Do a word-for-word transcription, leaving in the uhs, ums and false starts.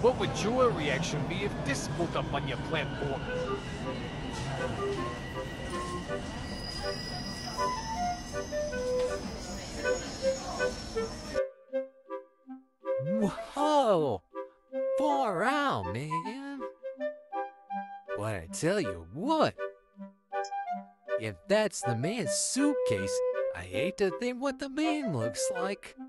What would your reaction be if this pulled up on your platform? Whoa! Far out, man. But I tell you what, if that's the man's suitcase, I hate to think what the man looks like.